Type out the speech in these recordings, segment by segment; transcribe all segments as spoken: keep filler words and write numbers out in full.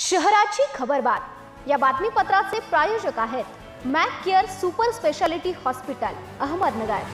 शहराची खबरबात या बातमीपत्राचे प्रायोजक आहेत Mac Care super speciality hospital Ahmednagar.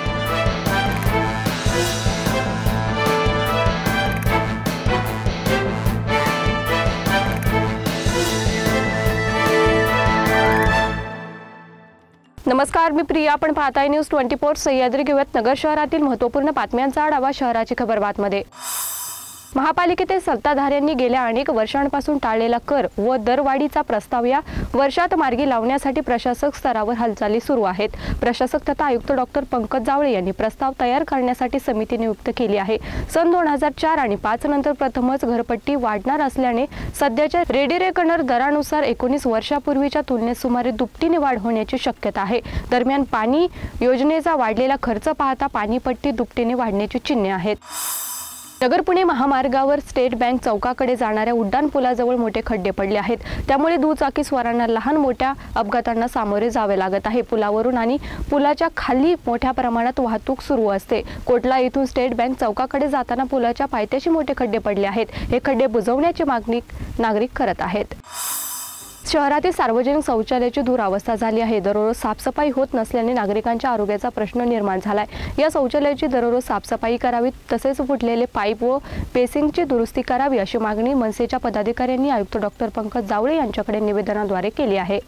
नमस्कार, मी प्रिया। आपण पाहताय न्यूज ट्वेंटी फोर सह्याद्री। घेऊयात नगर शहरातील महत्त्वपूर्ण बातम्यांचा आढावा शहराची खबरबातमध्ये। महापालिकेतील सत्ताधाऱ्यांनी गेल्या अनेक वर्षांपासून टाळलेला कर व दरवाढीचा प्रस्ताव या वर्षात मार्गी लावण्यासाठी प्रशासक स्तरावर हालचाली सुरू आहेत। प्रशासक तथा आयुक्त डॉक्टर पंकज जावळे यांनी प्रस्ताव तयार करण्यासाठी समिती नियुक्त केली आहे। सन दोन हजार चार आणि पाच नंतर प्रथमच घरपट्टी वाढणार असल्याने सध्याच्या रेडी रेकनर दरानुसार एकोणीस वर्षापूर्वीच्या तुलनेत सुमारे दुपटीने वाढ होण्याची शक्यता आहे। दरम्यान पाणी योजनेचा वाढलेला खर्च पाहता पाणीपट्टी दुपटीने वाढण्याची चिन्हे आहेत। नगर पुणे महामार्गावर स्टेट बँक चौकाकडे जाणाऱ्या उड्डाण पुलाजवळ मोठे खड्डे पडले आहेत। त्यामुळे दुचाकीस्वारांना लहान मोठ्या अपघातांना सामोरे जावे लागत आहे। पुलावरून आणि पुलाच्या खाली मोठ्या प्रमाणात वाहतूक सुरू असते। कोटला येथून स्टेट बँक चौकाकडे जाताना पुलाच्या पायथ्याशी मोठे खड्डे पडले आहेत। हे खड्डे बुजवण्याची मागणी नागरिक करत आहेत। शहरातील सार्वजनिक शौचालयाची दुरावस्था झाली आहे। दररोज साफसफाई होत नसल्याने नागरिकांच्या आरोग्याचा प्रश्न निर्माण झालाय। या शौचालयाची दररोज साफसफाई करावी, तसेच फुटलेले पाईप व पेसिंगची दुरुस्ती करावी अशी मागणी मनसेच्या पदाधिकाऱ्यांनी आयुक्त डॉक्टर पंकज जावळे यांच्याकडे निवेदनाद्वारे केली आहे।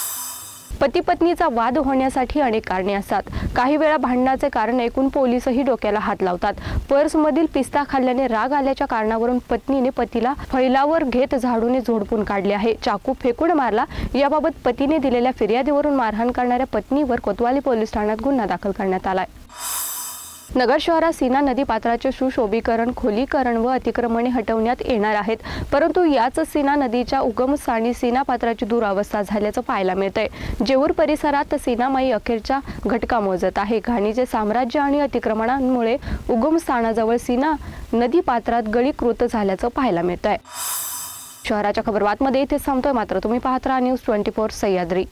पती पत्नीचा वाद होण्यासाठी अनेक कारणे असतात। काही वेळा भांडणाचे कारण ऐकून पोलिसही डोक्याला हात लावतात। पर्समधील पिस्ता खाल्ल्याने राग आल्याच्या कारणावरून पत्नीने पतीला फैलावर घेत झाडूने झोडपून काढले आहे। चाकू फेकून मारला। याबाबत पतीने दिलेल्या फिर्यादीवरून मारहाण करणाऱ्या पत्नीवर कोतवाली पोलीस ठाण्यात गुन्हा दाखल करण्यात आलाय। नगर शहरात सीना नदी पात्राचे सुशोभीकरण, खोलीकरण व अतिक्रमणे हटवण्यात येणार आहेत, परंतु याच सीना नदीच्या उगमस्थानी सीना पात्राची दुरावस्था झाल्याचं पाहायला मिळतंय। जेऊर परिसरात सीनामाई अखेरच्या घटका मोजत आहे। घाणीचे साम्राज्य आणि अतिक्रमणांमुळे उगमस्थानाजवळ सीना नदी पात्रात गळीकृत झाल्याचं पाहायला मिळतंय। शहराच्या खबरबातमध्ये इथे थांबतोय, मात्र तुम्ही पाहत राहा न्यूज ट्वेंटी फोर सह्याद्री।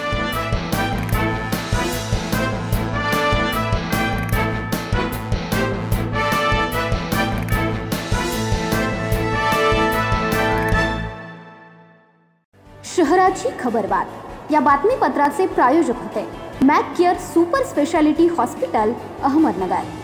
शहराची खबरबात या बातमीपत्राचे प्रायोजक होते Mac Care super speciality hospital Ahmednagar.